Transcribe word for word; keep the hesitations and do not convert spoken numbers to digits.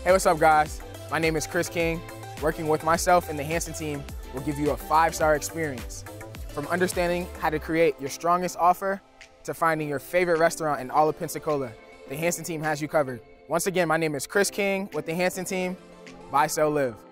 Hey, what's up, guys? My name is Chris King. Working with myself and the Hansen team will give you a five-star experience. From understanding how to create your strongest offer to finding your favorite restaurant in all of Pensacola, the Hansen team has you covered. Once again, my name is Chris King with the Hansen team. Buy, sell, live.